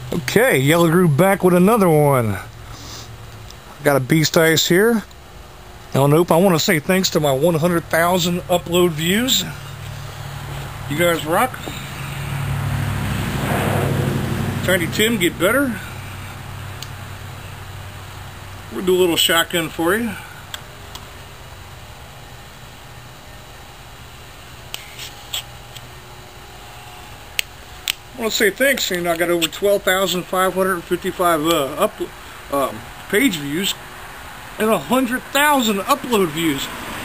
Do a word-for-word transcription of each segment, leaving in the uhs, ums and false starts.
Okay, Yellow Groove back with another one. Got a beast ice here. Oh nope, I want to say thanks to my one hundred thousand upload views. You guys rock. Tiny Tim, get better. We'll do a little shotgun for you. I want to say thanks, and I got over twelve thousand five hundred fifty-five uh, up um, page views and one hundred thousand upload views.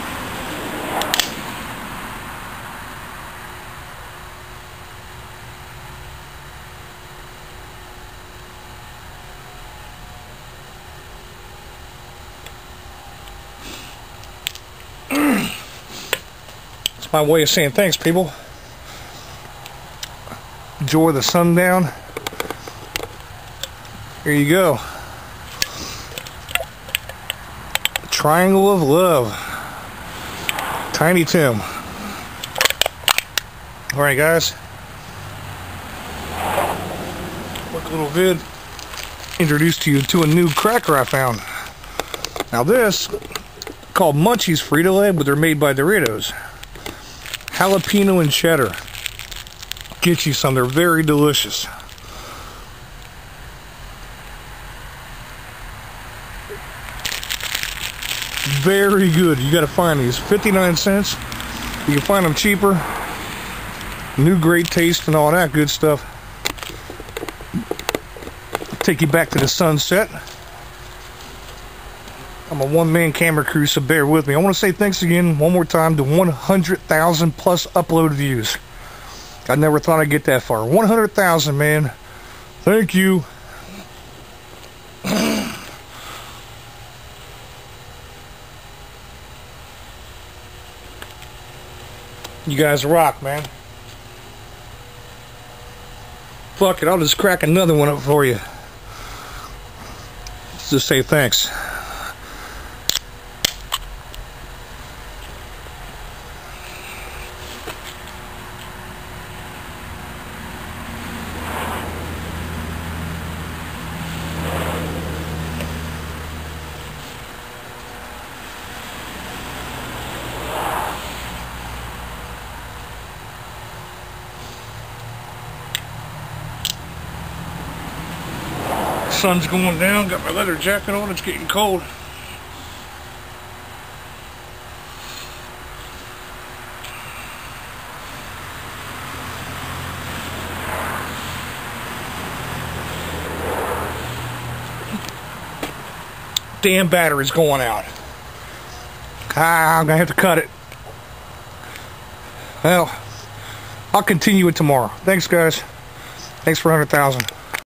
It's my way of saying thanks, people. Enjoy the sundown. Here you go. Triangle of Love. Tiny Tim. Alright guys. Quick little vid. Introduced you to a new cracker I found. Now this, called Munchies Frito-Lay, but they're made by Doritos. Jalapeno and cheddar. Get you some, they're very delicious. Very good. You gotta find these. fifty-nine cents. You can find them cheaper. New great taste and all that good stuff. Take you back to the sunset. I'm a one-man camera crew, so bear with me. I want to say thanks again one more time to one hundred thousand plus upload views. I never thought I'd get that far. one hundred thousand, man. Thank you. You guys rock, man. Fuck it, I'll just crack another one up for you. Just say thanks. Sun's going down, got my leather jacket on, it's getting cold. Damn battery's going out. Ah, I'm gonna have to cut it. Well, I'll continue it tomorrow. Thanks guys. Thanks for one hundred thousand.